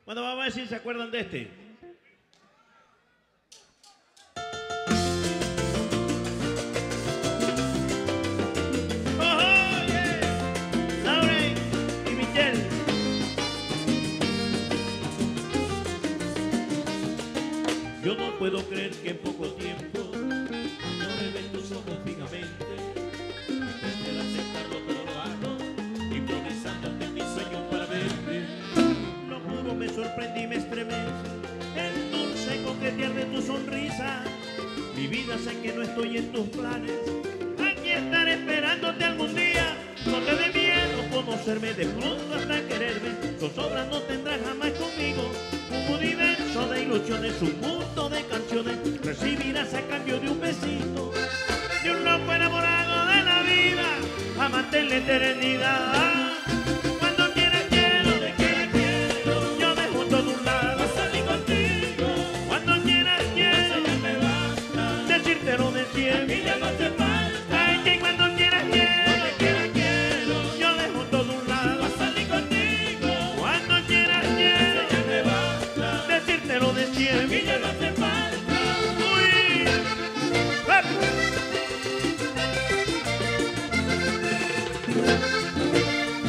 Bueno, vamos a ver si se acuerdan de este. Yo no puedo creer que en poco tiempo no me ven tus ojos fijamente. Desde aceptarlo pero lo hago, improvisando en mis sueños para verte. Lo juro, me sorprendí, me estremece el dulce coquetear de tu sonrisa. Mi vida, sé que no estoy en tus planes. Aquí estaré esperándote algún día. No te dé miedo conocerme, de pronto hasta quererme. Zozobra no tendrás jamás conmigo. Un universo de ilusiones, un mundo de canciones recibirás a cambio de un besito, de un loco enamorado de la vida, amante en la eternidad. Cuando quieras quiero, te quiero, yo me junto de un lado a salir contigo. Cuando quieras quiero, ya me basta decírtelo de siempre. Y ya no te falta. Ay, que cuando quieras quiero, yo me junto de un lado a salir contigo. Cuando quieras quiero, ya me basta decírtelo de siempre. Y ya no te falta. Uy.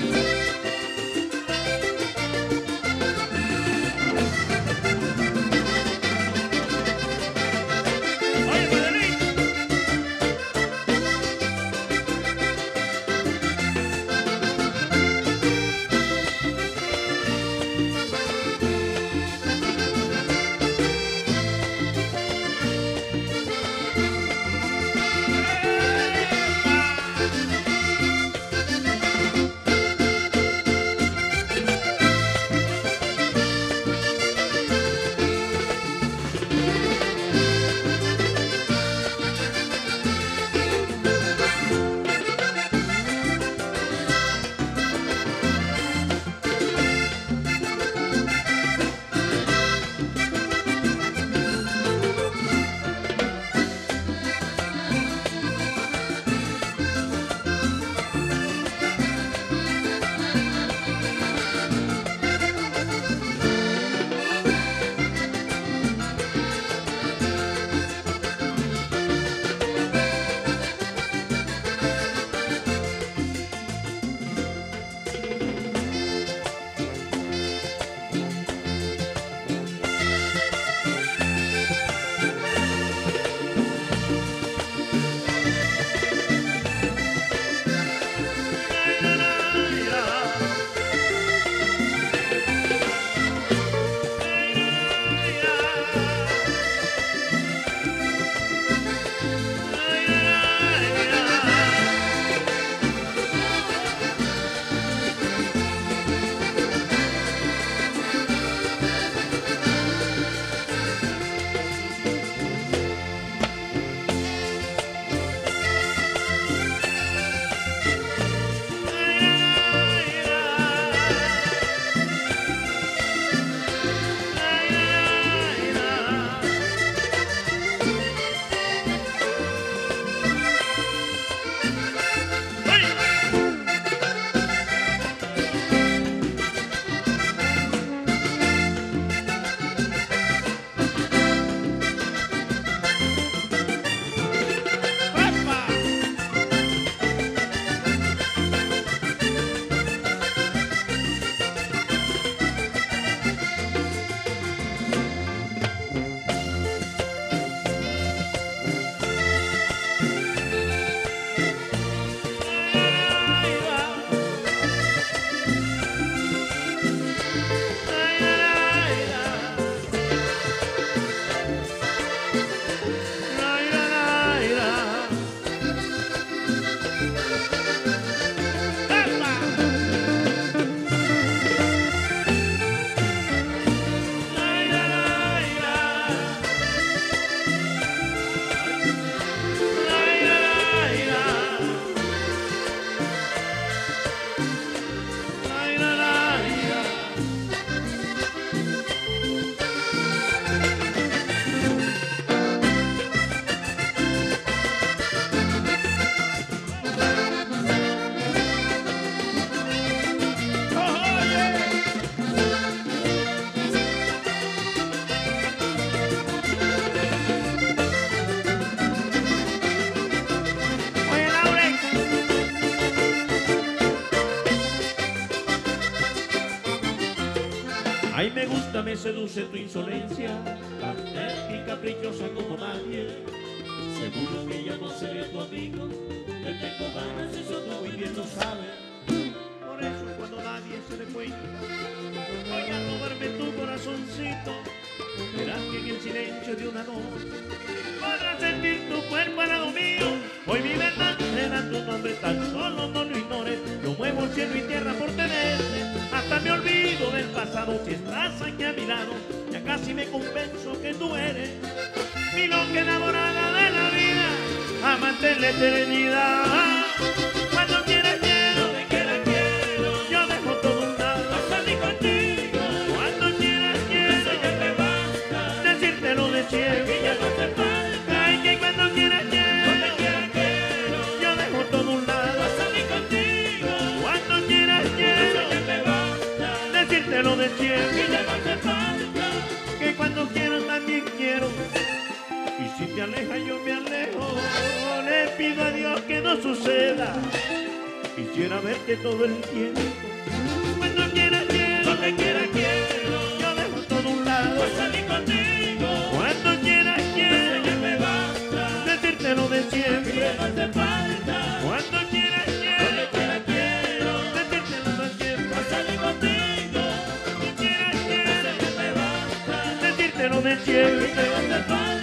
Ay, me gusta, me seduce tu insolencia, tan terca y caprichosa como nadie. Seguro que ya no seré tu amigo, te tengo ganas, eso tú muy bien lo sabes. Por eso cuando nadie se dé cuenta, voy a robarme tu corazoncito. Verás que en el silencio de una noche podrás sentir tu cuerpo al lado mío. Hoy mi verdad será tu nombre, tan solo no lo ignores. Yo muevo cielo y tierra por tenerte, hasta me olvido del pasado. Si estás aquí a mi lado, ya casi me convenzo que tú eres mi loca enamorada de la vida, amante en la eternidad. Cuando quieras quiero, donde quieras quiero, yo dejo todo un lado para salir contigo. Cuando quieras quiero, eso ya te basta, decírtelo de siempre, que ya no te falta. Ay, que cuando quieras quiero, donde quieras quiero, yo dejo todo un lado para salir contigo. Cuando quieras quiero, eso ya te basta, decírtelo de siempre, que ya no te falta. Que cuando quieras también quiero. Y si te alejas yo me alejo, le pido a Dios que no suceda. Quisiera verte todo el tiempo. Cuando quieras quiero, donde quieras quiero, yo dejo todo un lado para salir contigo. Cuando quieras quiero, ya me basta, decírtelo de siempre, que no hace falta. Cuando quieras quiero, donde quieras quiero, decírtelo de siempre, para salir contigo. Cuando quieras quiero, ya me basta, decírtelo de siempre, que no hace falta.